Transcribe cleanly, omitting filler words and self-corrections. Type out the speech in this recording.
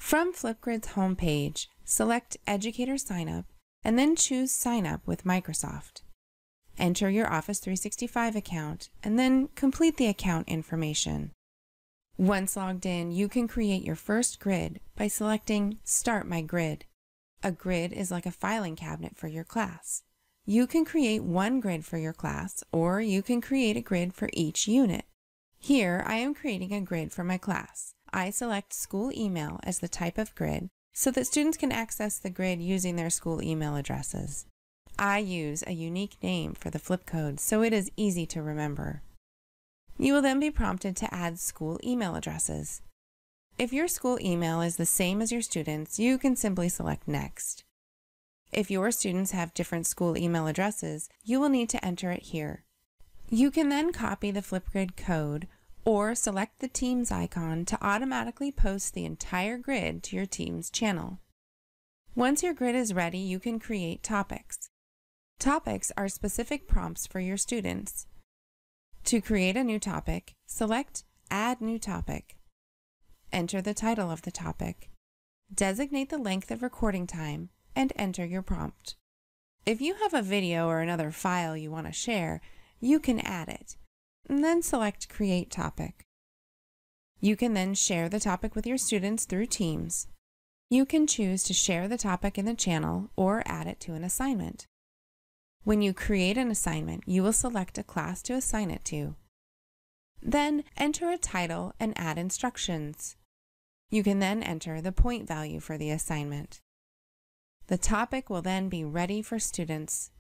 From Flipgrid's homepage, select Educator Sign Up and then choose Sign Up with Microsoft. Enter your Office 365 account and then complete the account information. Once logged in, you can create your first grid by selecting Start My Grid. A grid is like a filing cabinet for your class. You can create one grid for your class, or you can create a grid for each unit. Here, I am creating a grid for my class. I select School Email as the type of grid so that students can access the grid using their school email addresses. I use a unique name for the flip code so it is easy to remember. You will then be prompted to add school email addresses. If your school email is the same as your students', you can simply select Next. If your students have different school email addresses, you will need to enter it here. You can then copy the Flipgrid code or select the Teams icon to automatically post the entire grid to your Teams channel. Once your grid is ready, you can create topics. Topics are specific prompts for your students. To create a new topic, select Add New Topic. Enter the title of the topic. Designate the length of recording time and enter your prompt. If you have a video or another file you want to share, you can add it, and then select Create Topic. You can then share the topic with your students through Teams. You can choose to share the topic in the channel or add it to an assignment. When you create an assignment, you will select a class to assign it to. Then enter a title and add instructions. You can then enter the point value for the assignment. The topic will then be ready for students